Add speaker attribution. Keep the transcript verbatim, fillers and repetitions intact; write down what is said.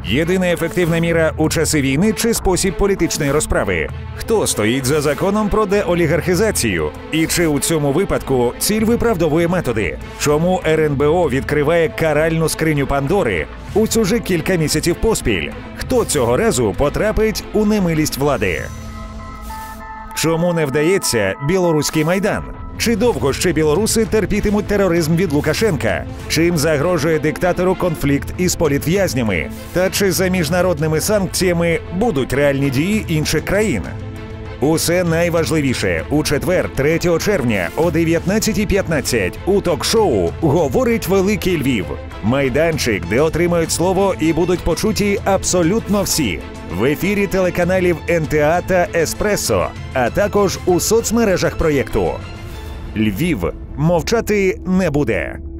Speaker 1: Єдина ефективна міра у часи війни чи спосіб політичної розправи? Хто стоїть за законом про деолігархізацію? І чи у цьому випадку ціль виправдовує методи? Чому ер ен бе о відкриває каральну скриню Пандори ось уже кілька місяців поспіль? Хто цього разу потрапить у немилість влади? Чому не вдається білоруський майдан? Чи довго ще білоруси терпітимуть тероризм від Лукашенка? Чим загрожує диктатору конфлікт із політв'язнями? Та чи за міжнародними санкціями будуть реальні дії інших країн? Усе найважливіше у четвер, третього червня о дев'ятнадцятій п'ятнадцять у ток-шоу «Говорить Великий Львів». Майданчик, де отримають слово і будуть почуті абсолютно всі. В ефірі телеканалів ен те а та Еспресо, а також у соцмережах проєкту. Львів мовчати не буде.